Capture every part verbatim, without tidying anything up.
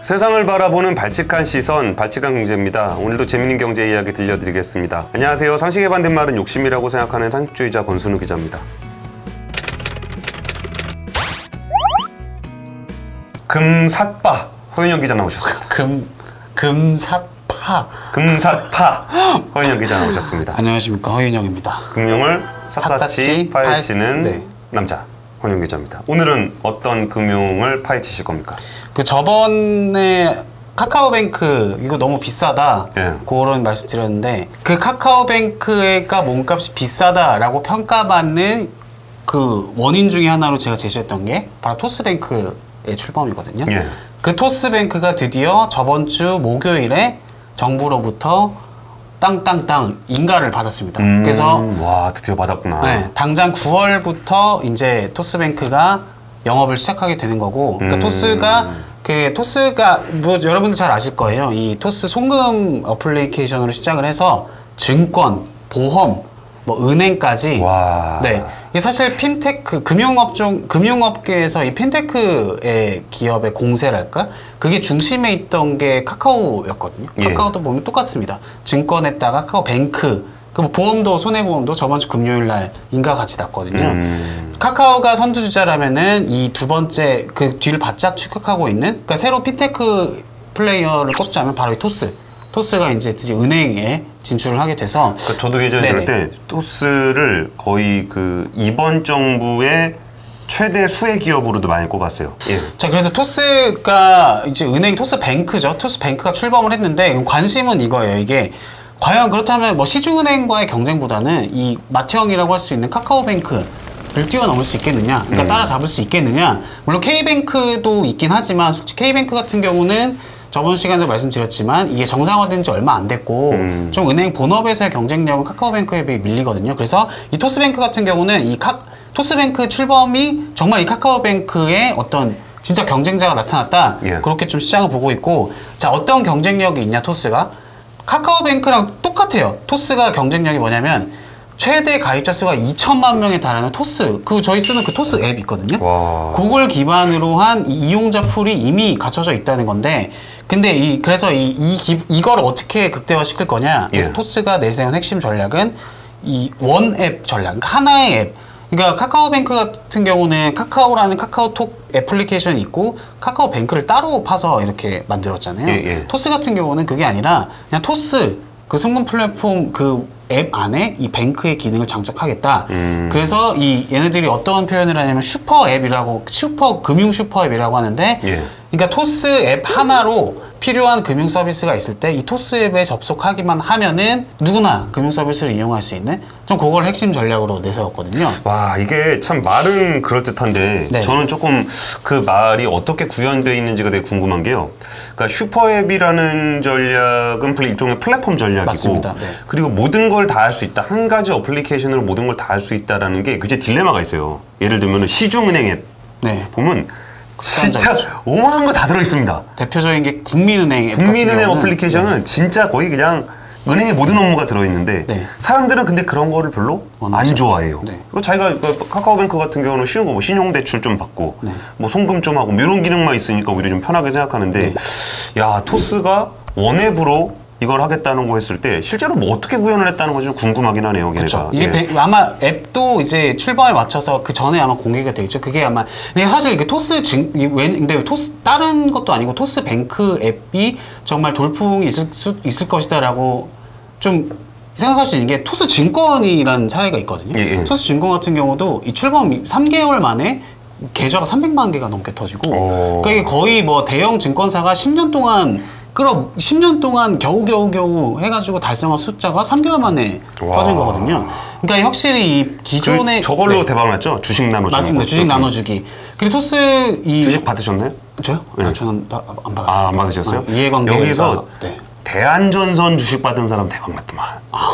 세상을 바라보는 발칙한 시선, 발칙한 경제입니다. 오늘도 재밌는 경제 이야기 들려드리겠습니다. 안녕하세요. 상식에 반대말은 말은 욕심이라고 생각하는 상식주의자 권순우 기자입니다. 금삿바 허윤영 기자 나오셨습니다. 금 금삿파 금삿파 허윤영 기자 나오셨습니다. 안녕하십니까, 허윤영입니다. 금융을 샅샅이 파헤치는 네. 남자 허윤영 기자입니다. 오늘은 어떤 금융을 파헤치실 겁니까? 그 저번에 카카오뱅크 이거 너무 비싸다, 예. 그런 말씀 드렸는데, 그 카카오뱅크가 몸값이 비싸다라고 평가받는 그 원인 중에 하나로 제가 제시했던 게 바로 토스뱅크의 출범이거든요. 예. 그 토스뱅크가 드디어 저번 주 목요일에 정부로부터 땅땅땅 인가를 받았습니다. 음, 그래서 와, 드디어 받았구나. 네, 당장 구월부터 이제 토스뱅크가 영업을 시작하게 되는 거고, 그러니까 음. 토스가 그 토스가 뭐 여러분들 잘 아실 거예요. 이 토스 송금 어플리케이션으로 시작을 해서 증권, 보험, 뭐 은행까지. 와. 네, 이게 사실 핀테크 금융업종 금융업계에서 이 핀테크의 기업의 공세랄까, 그게 중심에 있던 게 카카오였거든요. 예. 카카오도 보면 똑같습니다. 증권에다가 카카오뱅크, 그 보험도, 손해보험도 저번 주 금요일 날 인가 같이 났거든요. 음. 카카오가 선두주자라면은 이 두 번째 그 뒤를 바짝 추격하고 있는, 그러니까 새로 핀테크 플레이어를 꼽자면 바로 이 토스. 토스가 이제 드디어 은행에 진출을 하게 돼서. 그러니까 저도 예전에 들을 때 토스를 거의 그 이번 정부의 최대 수혜 기업으로도 많이 꼽았어요. 예. 자, 그래서 토스가 이제 은행 토스뱅크죠. 토스뱅크가 출범을 했는데, 관심은 이거예요. 이게 과연 그렇다면 뭐 시중은행과의 경쟁보다는 이 맏형이라고 할 수 있는 카카오뱅크를 뛰어넘을 수 있겠느냐, 그러니까 음. 따라잡을 수 있겠느냐. 물론 K뱅크도 있긴 하지만 솔직히 K뱅크 같은 경우는 저번 시간에도 말씀드렸지만 이게 정상화된 지 얼마 안 됐고, 음. 좀 은행 본업에서의 경쟁력은 카카오뱅크에 비해 밀리거든요. 그래서 이 토스뱅크 같은 경우는 이 카, 토스뱅크 출범이 정말 이 카카오뱅크의 어떤 진짜 경쟁자가 나타났다, 예. 그렇게 좀 시장을 보고 있고, 자, 어떤 경쟁력이 있냐 토스가? 카카오뱅크랑 똑같아요. 토스가 경쟁력이 뭐냐면 최대 가입자 수가 이천만 명에 달하는 토스, 그 저희 쓰는 그 토스 앱 있거든요. 와. 그걸 기반으로 한 이 이용자 풀이 이미 갖춰져 있다는 건데, 근데 이 그래서 이, 이 기, 이걸 어떻게 극대화 시킬 거냐? 그래서 예. 토스가 내세운 핵심 전략은 이 원 앱 전략, 그러니까 하나의 앱. 그러니까 카카오뱅크 같은 경우는 카카오라는 카카오톡 애플리케이션이 있고 카카오뱅크를 따로 파서 이렇게 만들었잖아요. 예, 예. 토스 같은 경우는 그게 아니라 그냥 토스 그 송금 플랫폼 그 앱 안에 이 뱅크의 기능을 장착하겠다. 음. 그래서 이 얘네들이 어떤 표현을 하냐면 슈퍼 앱이라고, 슈퍼 금융 슈퍼 앱이라고 하는데, 예. 그러니까 토스 앱 하나로 필요한 금융 서비스가 있을 때 이 토스 앱에 접속하기만 하면은 누구나 금융 서비스를 이용할 수 있는, 좀 그걸 핵심 전략으로 내세웠거든요. 와, 이게 참 말은 그럴듯한데 네. 저는 조금 그 말이 어떻게 구현되어 있는지가 되게 궁금한 게요. 그러니까 슈퍼앱이라는 전략은 일종의 플랫폼 전략이고, 맞습니다. 네. 그리고 모든 걸 다 할 수 있다. 한 가지 어플리케이션으로 모든 걸 다 할 수 있다라는 게 굉장히 딜레마가 있어요. 예를 들면 시중은행 앱 네. 보면 진짜 극단적이죠. 오만한 거 다 들어있습니다. 대표적인 게 국민은행 앱. 국민은행 같은 경우는, 어플리케이션은 네. 진짜 거의 그냥 은행의 모든 업무가 들어있는데, 네. 사람들은 근데 그런 거를 별로 원하죠. 안 좋아해요. 네. 그리고 자기가 그 카카오뱅크 같은 경우는 쉬운 거 뭐 신용대출 좀 받고, 네. 뭐 송금 좀 하고, 뭐 이런 기능만 있으니까 오히려 좀 편하게 생각하는데, 네. 야, 토스가 원앱으로 이걸 하겠다는 거 했을 때 실제로 뭐 어떻게 구현을 했다는 거 좀 궁금하긴 하네요. 그렇죠. 걔네가. 이게 예. 배- 아마 앱도 이제 출범에 맞춰서 그 전에 아마 공개가 되겠죠. 그게 아마, 근데 사실 이게 토스 증, 이 왜, 근데 토스 다른 것도 아니고 토스 뱅크 앱이 정말 돌풍이 있을 수 있을 것이다라고 좀 생각할 수 있는 게 토스 증권이라는 사례가 있거든요. 예, 예. 토스 증권 같은 경우도 이 출범 삼 개월 만에 계좌가 삼백만 개가 넘게 터지고, 오. 그러니까 이게 거의 뭐 대형 증권사가 십 년 동안 끌어 십 년 동안 겨우겨우겨우 해가지고 달성한 숫자가 삼 개월 만에 와. 터진 거거든요. 그러니까 확실히 이 기존의 그 저걸로 네. 대박 났죠? 주식 나눠주기. 맞습니다. 주식 나눠주기. 그리고 토스 이 주식 받으셨나요? 저요? 네. 아, 저는 다- 안 받았어요. 아, 안 받으셨어요? 아, 이해관계 여기서 네. 대한전선 주식 받은 사람 대박 났더만.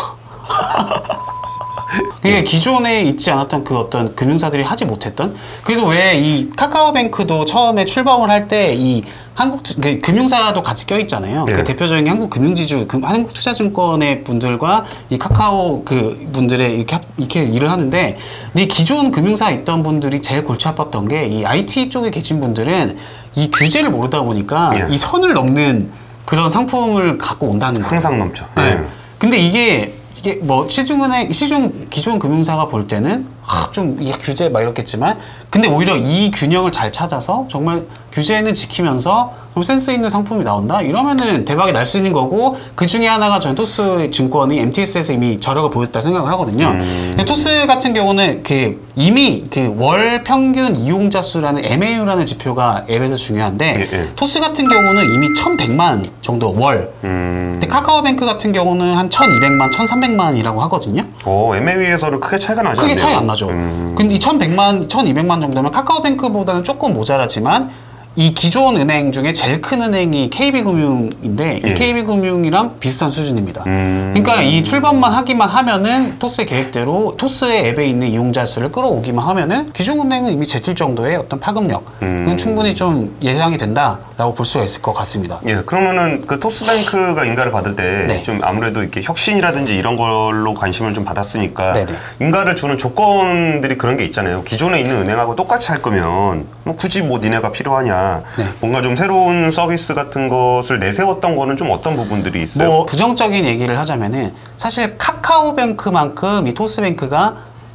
그게 기존에 있지 않았던 그 어떤 금융사들이 하지 못했던, 그래서 왜 이 카카오뱅크도 처음에 출범을 할 때 이 한국 투- 그 금융사도 같이 껴 있잖아요. 예. 그 대표적인 게 한국금융지주, 금, 한국투자증권의 분들과 이 카카오 그 분들의 이렇게 합- 이렇게 일을 하는데, 근데 이 기존 금융사 있던 분들이 제일 골치 아팠던 게 이 아이티 쪽에 계신 분들은 이 규제를 모르다 보니까 예. 이 선을 넘는 그런 상품을 갖고 온다는 거예요. 항상 넘죠. 네. 예. 근데 이게 이게 뭐 시중은행 시중 기존 금융사가 볼 때는 아, 좀 이게 규제 막 이렇겠지만, 근데 오히려 이 균형을 잘 찾아서 정말 규제는 지키면서 좀 센스 있는 상품이 나온다 이러면은 대박이 날 수 있는 거고, 그 중에 하나가 저는 토스 증권이 엠티에스에서 이미 저력을 보였다 생각을 하거든요. 음. 근데 토스 같은 경우는 그 이미 그 월 평균 이용자 수라는 엠에이유라는 지표가 앱에서 중요한데, 예, 예. 토스 같은 경우는 이미 천백만 정도 월. 음. 근데 카카오뱅크 같은 경우는 한 천이백만, 천삼백만이라고 하거든요. 어, 엠에이유에서는 크게 차이가 나지 않네요. 크게 차이 안 나죠. 음. 근데 이 천백만, 천이백만 정도면 카카오뱅크보다는 조금 모자라지만, 이 기존 은행 중에 제일 큰 은행이 케이비금융인데 이 예. 케이비금융이랑 비슷한 수준입니다. 음. 그러니까 이 출범만 하기만 하면은 토스의 계획대로 토스의 앱에 있는 이용자 수를 끌어오기만 하면은 기존 은행은 이미 제칠 정도의 어떤 파급력은 음. 충분히 좀 예상이 된다라고 볼 수가 있을 것 같습니다. 예, 그러면은 그 토스뱅크가 인가를 받을 때 네. 좀 아무래도 이렇게 혁신이라든지 이런 걸로 관심을 좀 받았으니까 네네. 인가를 주는 조건들이 그런 게 있잖아요. 기존에 있는 은행하고 똑같이 할 거면 뭐 굳이 뭐 니네가 필요하냐. 네. 뭔가 좀 새로운 서비스 같은 것을 내세웠던 거는 좀 어떤 부분들이 있어요? 뭐 부정적인 얘기를 하자면은 사실 카카오뱅크만큼 이 토스뱅크가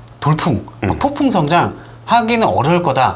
돌풍, 막 음. 폭풍 성장 하기는 어려울 거다.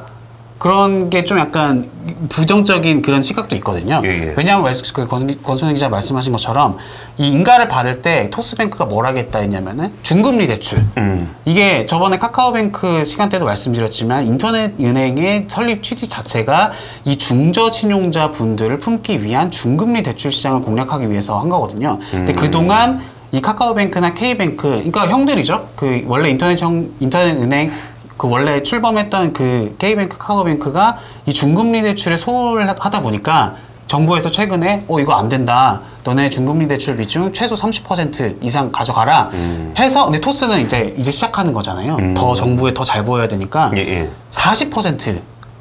그런 게 좀 약간 부정적인 그런 시각도 있거든요. 예, 예. 왜냐하면 말씀- 그 권- 권순희 기자 말씀하신 것처럼 이 인가를 받을 때 토스뱅크가 뭘 하겠다 했냐면은 중금리 대출. 음. 이게 저번에 카카오뱅크 시간 때도 말씀드렸지만 인터넷 은행의 설립 취지 자체가 이 중저 신용자 분들을 품기 위한 중금리 대출 시장을 공략하기 위해서 한 거거든요. 근데 음. 그동안 이 카카오뱅크나 K뱅크, 그러니까 형들이죠. 그 원래 인터넷 형 인터넷 은행 그 원래 출범했던 그 K뱅크, 카카오뱅크가 이 중금리 대출에 소홀을 하다 보니까 정부에서 최근에 어 이거 안 된다. 너네 중금리 대출 비중 최소 삼십 퍼센트 이상 가져가라. 음. 해서 근데 토스는 이제 이제 시작하는 거잖아요. 음. 더 정부에 더 잘 보여야 되니까 예, 예. 사십 퍼센트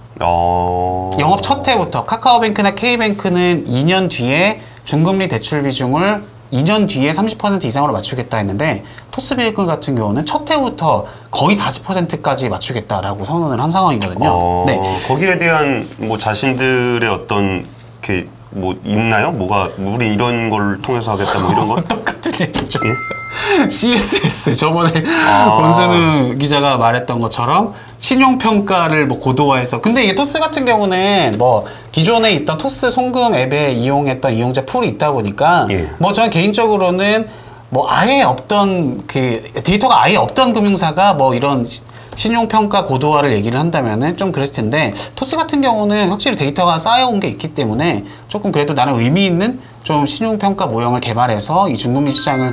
어. 영업 첫 해부터 카카오뱅크나 K뱅크는 이 년 뒤에 중금리 대출 비중을 이 년 뒤에 삼십 퍼센트 이상으로 맞추겠다 했는데 토스뱅크 같은 경우는 첫 해부터 거의 사십 퍼센트까지 맞추겠다라고 선언을 한 상황이거든요. 어, 네. 거기에 대한 뭐 자신들의 어떤 이렇게 뭐 있나요? 뭐가 우리 이런 걸 통해서 하겠다 뭐 이런 거? 똑같은 얘기죠. 예? 씨에스에스 저번에 아. 권순우 기자가 말했던 것처럼 신용평가를 뭐 고도화해서, 근데 이게 토스 같은 경우는 뭐 기존에 있던 토스 송금 앱에 이용했던 이용자 풀이 있다 보니까 예. 뭐 저는 개인적으로는 뭐 아예 없던 그 데이터가 아예 없던 금융사가 뭐 이런 시- 신용평가 고도화를 얘기를 한다면은 좀 그랬을 텐데, 토스 같은 경우는 확실히 데이터가 쌓여온 게 있기 때문에 조금 그래도 나는 의미 있는 좀 신용평가 모형을 개발해서 이 중금리 시장을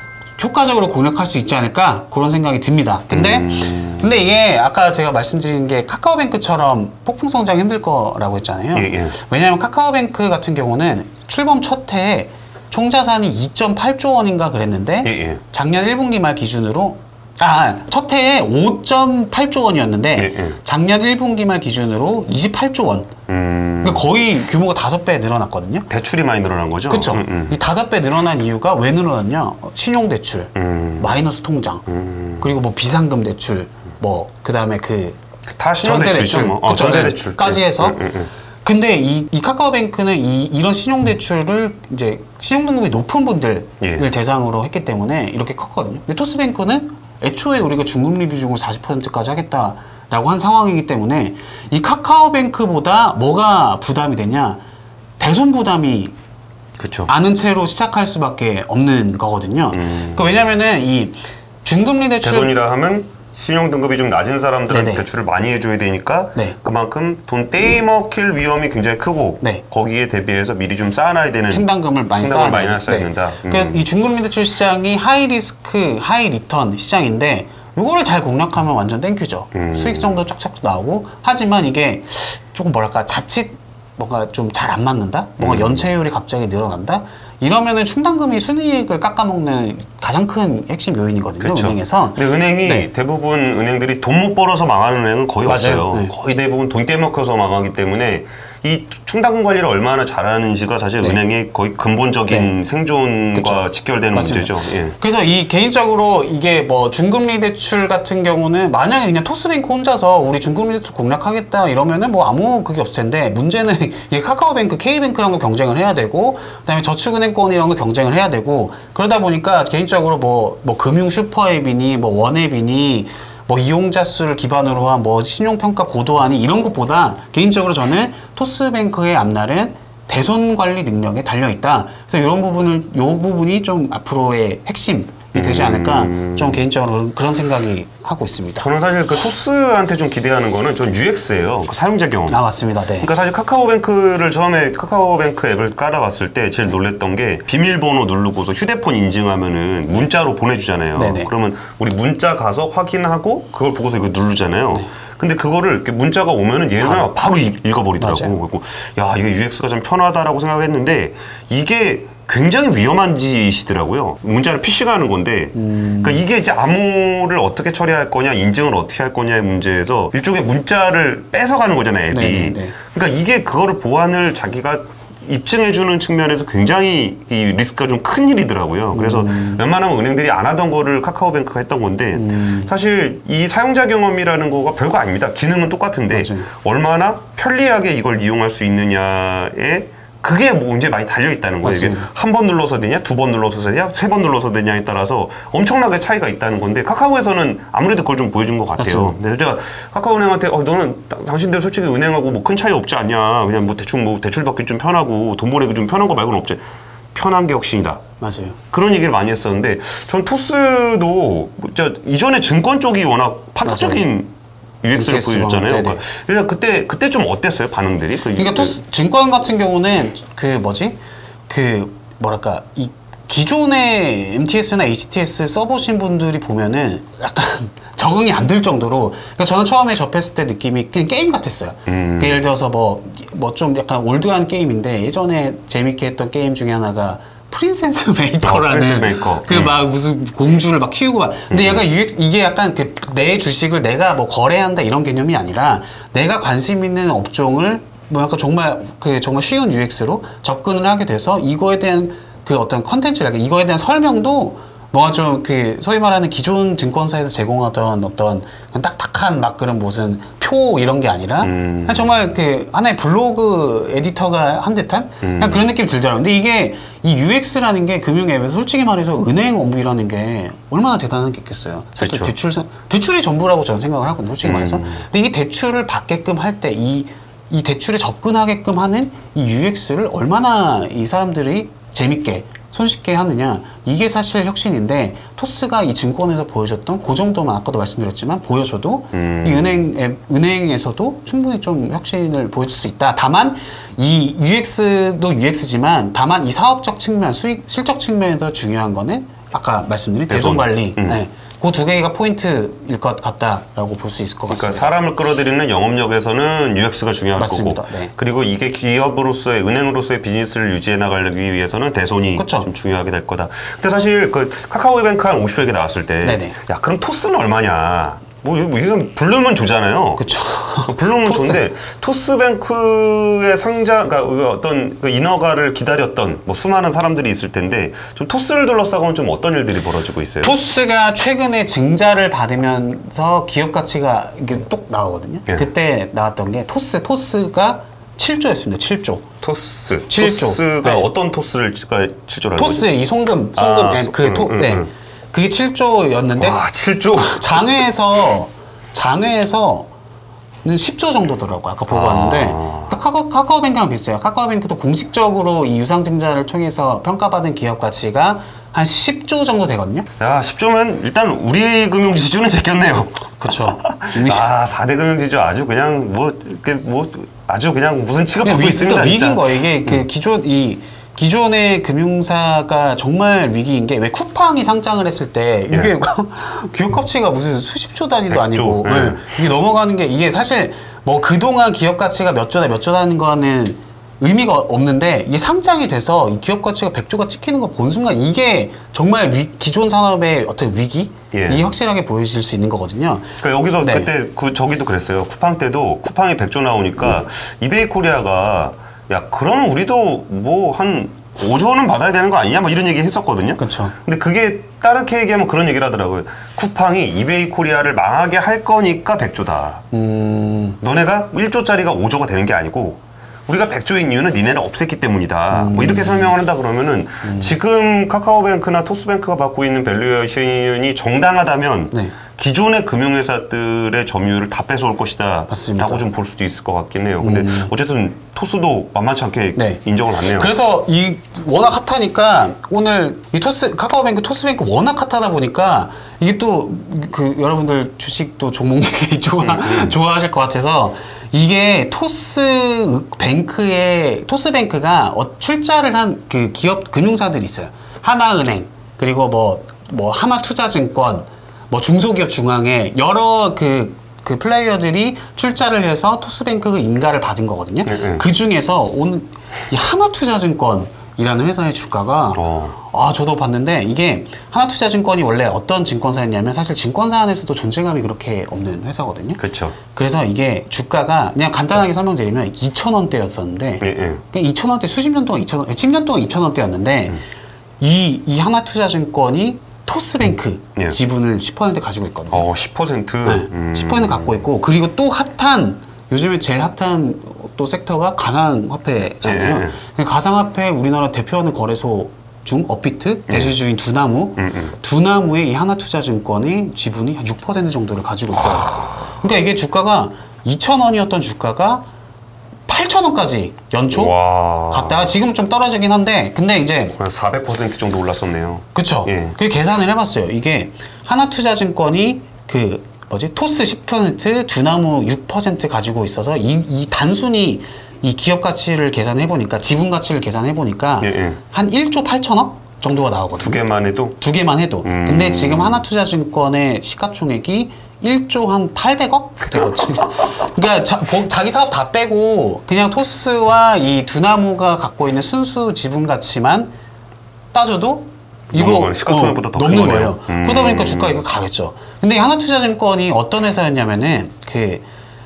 효과적으로 공략할 수 있지 않을까 그런 생각이 듭니다. 근데 음. 근데 이게 아까 제가 말씀드린 게 카카오뱅크처럼 폭풍 성장이 힘들 거라고 했잖아요. 예, 예. 왜냐하면 카카오뱅크 같은 경우는 출범 첫 해에 총 자산이 이 점 팔조 원인가 그랬는데 예, 예. 작년 일 분기 말 기준으로 아, 첫 해에 오 점 팔조 원이었는데 예, 예. 작년 일 분기 말 기준으로 이십팔조 원. 음. 그러니까 거의 규모가 다섯 배 늘어났거든요. 대출이 많이 늘어난 거죠? 그렇죠. 음, 음. 이 다섯 배 늘어난 이유가 왜 늘어났냐? 어, 신용대출, 음. 마이너스 통장, 음. 그리고 뭐 비상금 대출, 뭐 그다음에 그 다 신용대출이죠. 뭐. 어, 그쵸? 전세대출까지 까지 해서. 음, 음, 음. 근데 이, 이 카카오뱅크는 이, 이런 신용대출을 이제 신용등급이 높은 분들을 예. 대상으로 했기 때문에 이렇게 컸거든요. 근데 토스뱅크는 애초에 우리가 중금리 비중을 사십 퍼센트까지 하겠다라고 한 상황이기 때문에 이 카카오뱅크보다 뭐가 부담이 되냐? 대손 부담이 그렇죠. 아는 채로 시작할 수밖에 없는 거거든요. 음. 그 왜냐면은 이 중금리 대출 대손이라 하면 신용 등급이 좀 낮은 사람들은 네네. 대출을 많이 해줘야 되니까 네. 그만큼 돈 떼먹힐 위험이 굉장히 크고 네. 거기에 대비해서 미리 좀 쌓아놔야 되는 충당금을 많이 충당금을 쌓아야 많이 돼요. 쌓아야 네. 된다. 음. 그러니까 이 중금리 대출 시장이 하이 리스크, 하이 리턴 시장인데 이거를 잘 공략하면 완전 땡큐죠. 음. 수익성도 쫙쫙 나오고. 하지만 이게 조금 뭐랄까 자칫 뭔가 좀 잘 안 맞는다? 뭔가 음. 연체율이 갑자기 늘어난다? 이러면은 충당금이 순이익을 깎아먹는 가장 큰 핵심 요인이거든요. 그렇죠. 은행에서. 근데 은행이 네. 대부분 은행들이 돈 못 벌어서 망하는 은행은 거의 맞아요. 없어요. 네. 거의 대부분 돈 떼먹혀서 망하기 때문에 이 충당금 관리를 얼마나 잘하는지가 사실 네. 은행의 거의 근본적인 네. 생존과 그쵸. 직결되는 맞습니다. 문제죠. 예. 그래서 이 개인적으로 이게 뭐 중금리 대출 같은 경우는 만약에 그냥 토스뱅크 혼자서 우리 중금리 대출 공략하겠다 이러면은 뭐 아무 그게 없을 텐데 문제는 이 카카오뱅크, K뱅크랑도 경쟁을 해야 되고 그다음에 저축은행권이랑도 경쟁을 해야 되고 그러다 보니까 개인적으로 뭐, 뭐 금융 슈퍼앱이니 뭐 원앱이니 뭐 이용자 수를 기반으로 한 뭐 신용평가 고도화니 이런 것보다 개인적으로 저는 토스뱅크의 앞날은 대손 관리 능력에 달려 있다. 그래서 이런 부분을 요 부분이 좀 앞으로의 핵심이 되지 않을까 음. 좀 개인적으로 그런 생각이 하고 있습니다. 저는 사실 그 토스한테 좀 기대하는 거는 전 유엑스예요. 그 사용자 경험. 아 맞습니다. 네. 그러니까 사실 카카오뱅크를 처음에 카카오뱅크 앱을 깔아봤을 때 제일 놀랬던 게 비밀번호 누르고서 휴대폰 인증하면은 문자로 보내주잖아요. 네네. 그러면 우리 문자 가서 확인하고 그걸 보고서 이거 누르잖아요. 네. 근데 그거를 이렇게 문자가 오면은 얘가 바로, 바로 읽- 읽어버리더라고. 맞아요. 그리고 야 이게 유엑스가 좀 편하다라고 생각했는데 이게 굉장히 위험한 짓이더라고요. 문자를 피시가 하는 건데, 음. 그러니까 이게 이제 암호를 어떻게 처리할 거냐, 인증을 어떻게 할 거냐의 문제에서 일종의 문자를 뺏어가는 거잖아요, 앱이. 네네네. 그러니까 이게 그거를 보안을 자기가 입증해주는 측면에서 굉장히 이 리스크가 좀 큰 일이더라고요. 그래서 음. 웬만하면 은행들이 안 하던 거를 카카오뱅크가 했던 건데, 음. 사실 이 사용자 경험이라는 거가 별거 아닙니다. 기능은 똑같은데, 맞아요. 얼마나 편리하게 이걸 이용할 수 있느냐에 그게 뭐 이제 많이 달려 있다는 거예요. 이게 맞습니다. 한 번 눌러서 되냐, 두 번 눌러서 되냐, 세 번 눌러서 되냐에 따라서 엄청나게 차이가 있다는 건데 카카오에서는 아무래도 그걸 좀 보여준 것 같아요. 맞습니다. 근데 제가 카카오은행한테 어, 너는 다- 당신들 솔직히 은행하고 뭐 큰 차이 없지 않냐, 그냥 뭐 대충 뭐 대출 받기 좀 편하고 돈 보내기 좀 편한 거 말고는 없지. 편한 게 혁신이다. 맞아요. 그런 얘기를 많이 했었는데 전 토스도 뭐 저 이전에 증권 쪽이 워낙 파격적인 유엑스를 유엑스가, 보여줬잖아요. 네네. 그러니까 그래서 그때 그때 좀 어땠어요 반응들이? 그 그러니까 토스 증권 같은 경우는 그 뭐지 그 뭐랄까 이 기존의 엠티에스나 에이치티에스 써보신 분들이 보면은 약간 적응이 안 될 정도로 그러니까 저는 처음에 접했을 때 느낌이 그냥 게임 같았어요. 음. 그 예를 들어서 뭐 뭐 좀 약간 올드한 게임인데 예전에 재밌게 했던 게임 중에 하나가 프린세스 메이커라는 프린세스 메이커. 그 막 무슨 공주를 막 키우고 막 근데 약간 유엑스 이게 약간 그 내 주식을 내가 뭐 거래한다 이런 개념이 아니라 내가 관심 있는 업종을 뭐 약간 정말 그 정말 쉬운 유엑스로 접근을 하게 돼서 이거에 대한 그 어떤 컨텐츠랄까 이거에 대한 설명도 뭔가 좀 그 소위 말하는 기존 증권사에서 제공하던 어떤 그냥 딱딱한 막 그런 무슨 표 이런 게 아니라 음. 그냥 정말 그 하나의 블로그 에디터가 한 듯한 그냥 음. 그런 느낌이 들더라고요. 근데 이게 이 유엑스라는 게 금융 앱에서 솔직히 말해서 은행 업무라는 게 얼마나 대단한 게 있겠어요. 사실 그쵸. 대출 대출이 전부라고 저는 생각을 하거든요. 솔직히 음. 말해서. 근데 이 대출을 받게끔 할 때 이 이 대출에 접근하게끔 하는 이 유엑스를 얼마나 이 사람들이 재밌게 손쉽게 하느냐 이게 사실 혁신인데 토스가 이 증권에서 보여줬던 그 정도만 아까도 말씀드렸지만 보여줘도 음. 이 은행 앱, 은행에서도 충분히 좀 혁신을 보여줄 수 있다. 다만 이 유엑스도 유엑스지만 다만 이 사업적 측면, 수익 실적 측면에서 중요한 거는 아까 말씀드린 대손 대손. 관리. 음. 네. 그 두 개가 포인트일 것 같다라고 볼 수 있을 것 그러니까 같습니다. 사람을 끌어들이는 영업력에서는 유엑스가 중요할 맞습니다. 거고 네. 그리고 이게 기업으로서의 은행으로서의 비즈니스를 유지해 나가기 위해서는 대손이 그쵸. 좀 중요하게 될 거다. 근데 사실 그 카카오뱅크 한 오십억에 나왔을 때 네네. 야 그럼 토스는 얼마냐? 뭐 이거 이건 부르면 조잖아요. 그쵸. 부르면 토스. 좋은데 토스뱅크의 상자, 그러니까 그 어떤 그 인허가를 기다렸던 뭐 수많은 사람들이 있을 텐데 좀 토스를 둘러싸고는 좀 어떤 일들이 벌어지고 있어요? 토스가 최근에 증자를 받으면서 기업 가치가 이게 똑 나오거든요. 예. 그때 나왔던 게 토스, 토스가 칠조였습니다. 칠조. 토스. 칠조. 토스가 네. 어떤 토스를 칠조라는 토스 이 송금, 송금, 아, 네, 소- 그 토, 음, 음, 네. 음. 그게 칠조였는데 와, 칠조. 장외에서 장외에서는 십조 정도더라고요. 아까 보고 아. 왔는데 카카오, 카카오뱅크랑 비슷해요. 카카오뱅크도 공식적으로 이 유상증자를 통해서 평가받은 기업 가치가 한 십조 정도 되거든요. 야, 십조면 일단 우리 금융지주는 제꼈네요. 그렇죠. 아, 사 대 금융지주 아주 그냥 뭐, 이렇게 뭐, 아주 그냥 무슨 취급하고 위, 있습니다. 또 위기인 진짜. 거예요. 이게 그 기존 이 기존의 금융사가 정말 위기인 게 왜 쿠팡이 상장을 했을 때 이게 예. 기업 가치가 무슨 수십조 단위도 백조, 아니고 예. 네. 이게 넘어가는 게 이게 사실 뭐 그동안 기업 가치가 몇 조다 몇 조다는 거는 의미가 없는데 이게 상장이 돼서 이 기업 가치가 백조가 찍히는 거 본 순간 이게 정말 위, 기존 산업의 어떤 위기 예. 이 확실하게 보여질 수 있는 거거든요. 그러니까 여기서 네. 그때 그 저기도 그랬어요. 쿠팡 때도 쿠팡이 백조 나오니까 음. 이베이 코리아가 야 그러면 우리도 뭐 한 오조 원은 받아야 되는 거 아니냐 뭐 이런 얘기 했었거든요. 그렇죠. 근데 그게 다르게 얘기하면 그런 얘기를 하더라고요. 쿠팡이 이베이 코리아를 망하게 할 거니까 백조다. 음. 너네가 일조짜리가 오조가 되는 게 아니고 우리가 백조인 이유는 니네를 없앴기 때문이다. 음. 뭐 이렇게 설명을 한다 그러면은 음. 지금 카카오뱅크나 토스뱅크가 받고 있는 밸류에이션이 정당하다면 네. 기존의 금융회사들의 점유율을 다 뺏어올 것이다. 맞습니다. 라고 좀 볼 수도 있을 것 같긴 해요. 근데 음. 어쨌든 토스도 만만치 않게 네. 인정을 받네요. 그래서 이 워낙 핫하니까 오늘 이 토스 카카오뱅크 토스뱅크 워낙 핫하다 보니까 이게 또 그 여러분들 주식도 종목이 좋아 음, 음. 좋아하실 것 같아서 이게 토스뱅크의 토스뱅크가 어, 출자를 한 그 기업 금융사들이 있어요. 하나은행 그리고 뭐 뭐 하나투자증권 뭐 중소기업 중앙회 여러 그 그 플레이어들이 출자를 해서 토스뱅크 인가를 받은 거거든요. 네, 네. 그 중에서 오늘 이 하나투자증권이라는 회사의 주가가 어. 아 저도 봤는데 이게 하나투자증권이 원래 어떤 증권사였냐면 사실 증권사 안에서도 존재감이 그렇게 없는 회사거든요. 그렇죠. 그래서 이게 주가가 그냥 간단하게 설명드리면 이천 원대였었는데 예, 예. 이천 원대 수십 년 동안 이천 원, 십 년 동안 이천 원대였는데 음. 이, 이 하나투자증권이 토스뱅크 예. 지분을 십 퍼센트 가지고 있거든요. 어, 십 퍼센트. 네, 음. 십 퍼센트 갖고 있고 그리고 또 핫한 요즘에 제일 핫한 또 섹터가 가상화폐잖아요. 예, 예. 가상화폐 우리나라 대표하는 거래소 중 업비트 대주주인 두나무 음, 음. 두나무의 이 하나투자증권의 지분이 한 육 퍼센트 정도를 가지고 있어요. 그러니까 이게 주가가 이천 원이었던 주가가 팔천 원까지 연초 와. 갔다가 지금 좀 떨어지긴 한데 근데 이제 한 사백 퍼센트 정도 올랐었네요. 그쵸. 예. 그 계산을 해봤어요. 이게 하나투자증권이 그 뭐지 토스 십 퍼센트, 두나무 육 퍼센트 가지고 있어서 이, 이 단순히 이 기업 가치를 계산해 보니까 지분 가치를 계산해 보니까 예, 예. 한 일조 팔천억 정도가 나오거든요. 두 개만 해도 두 개만 해도. 음. 근데 지금 하나투자증권의 시가총액이 일조 한 팔백억 되거든요. 그러니까 자, 보- 자기 사업 다 빼고 그냥 토스와 이 두나무가 갖고 있는 순수 지분 가치만 따져도 이거 넘어가요. 시가총액보다 더 넘는 큰 거네요. 거예요. 음. 그러다 보니까 주가 이거 가겠죠. 근데 이 하나투자증권이 어떤 회사였냐면은 그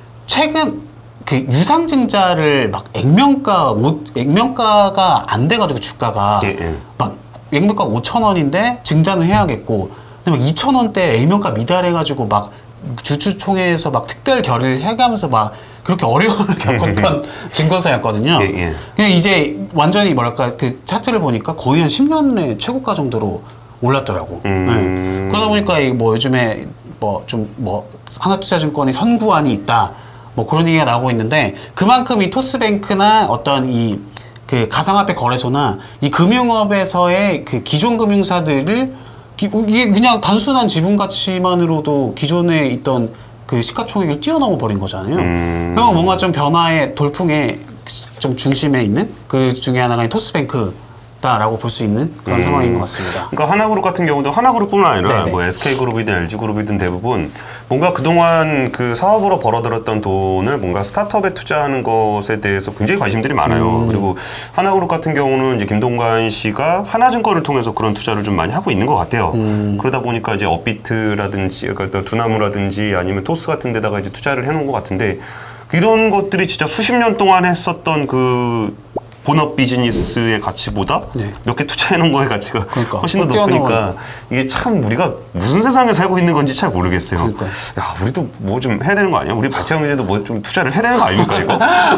최근 그 유상증자를 막 액면가 오, 액면가가 안 돼가지고 주가가 예, 예. 막 액면가 오천 원인데 증자는 해야겠고 근데 막 이천 원대 액면가 미달해가지고 막 주주총회에서 막 특별 결의를 해가면서 막 그렇게 어려움을 겪었던 증권사였거든요. 예, 예. 그냥 이제 완전히 뭐랄까 그 차트를 보니까 거의 한 십 년의 최고가 정도로 올랐더라고. 음. 네. 그러다 보니까 이 뭐 요즘에 뭐 좀 뭐 하나투자증권이 선구안이 있다. 뭐 그런 얘기가 나오고 있는데 그만큼 이 토스뱅크나 어떤 이 그 가상화폐 거래소나 이 금융업에서의 그 기존 금융사들을 기, 이게 그냥 단순한 지분 가치만으로도 기존에 있던 그 시가총액을 뛰어넘어 버린 거잖아요. 음. 그럼 뭔가 좀 변화의 돌풍의 좀 중심에 있는 그 중에 하나가 이 토스뱅크다라고 볼 수 있는 그런 음. 상황인 것 같습니다. 그러니까 하나그룹 같은 경우도 하나그룹뿐만 아니라 네네. 뭐 에스케이그룹이든 엘지그룹이든 대부분 뭔가 그동안 그 사업으로 벌어들였던 돈을 뭔가 스타트업에 투자하는 것에 대해서 굉장히 관심들이 많아요. 음. 그리고 하나그룹 같은 경우는 이제 김동관 씨가 하나증권을 통해서 그런 투자를 좀 많이 하고 있는 것 같아요. 음. 그러다 보니까 이제 업비트라든지 그러니까 두나무라든지 아니면 토스 같은 데다가 이제 투자를 해놓은 것 같은데 이런 것들이 진짜 수십 년 동안 했었던 그 본업 비즈니스의 가치보다 네. 몇 개 투자해놓은 거의 가치가 그러니까. 훨씬 더 뛰어넘어요. 높으니까 이게 참 우리가 무슨 세상에 살고 있는 건지 잘 모르겠어요. 그러니까요. 야, 우리도 뭐 좀 해야 되는 거 아니야? 우리 발치경제도 뭐 좀 투자를 해야 되는 거 아닙니까 이거?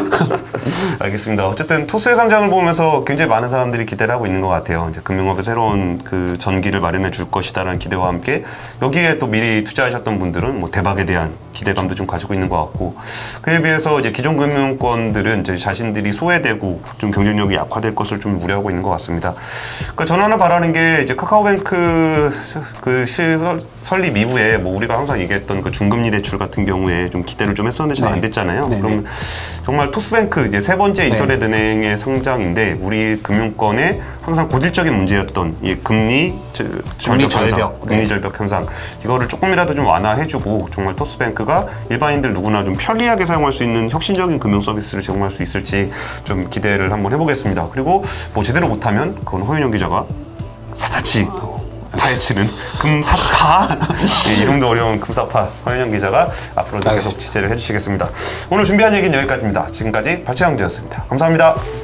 알겠습니다. 어쨌든 토스의 상장을 보면서 굉장히 많은 사람들이 기대를 하고 있는 것 같아요. 이제 금융업의 새로운 그 전기를 마련해 줄 것이다라는 기대와 함께 여기에 또 미리 투자하셨던 분들은 뭐 대박에 대한 기대감도 좀 가지고 있는 것 같고 그에 비해서 이제 기존 금융권들은 이제 자신들이 소외되고 좀 경쟁력이 약화될 것을 좀 우려하고 있는 것 같습니다. 그러니까 저는 하나 바라는 게 이제 카카오뱅크 그 시설 설립 이후에 뭐 우리가 항상 얘기했던 그 중금리 대출 같은 경우에 좀 기대를 좀 했었는데 잘 안 네. 됐잖아요. 네, 그럼 네. 정말 토스뱅크 이제 세 번째 인터넷 네. 은행의 성장인데 우리 금융권의 항상 고질적인 문제였던 이 금리 저- 금리 절벽 현상, 절벽. 금리 네. 절벽 현상 이거를 조금이라도 좀 완화해주고 정말 토스뱅크가 일반인들 누구나 좀 편리하게 사용할 수 있는 혁신적인 금융 서비스를 제공할 수 있을지 좀 기대를 한번 해보겠습니다. 그리고 뭐 제대로 못하면 그건 허윤영 기자가 사타치 파헤치는 금사파 예, 이름도 어려운 금사파 허윤영 기자가 앞으로도 계속 알겠습니다. 취재를 해주시겠습니다. 오늘 준비한 얘기는 여기까지입니다. 지금까지 발췌형제였습니다. 감사합니다.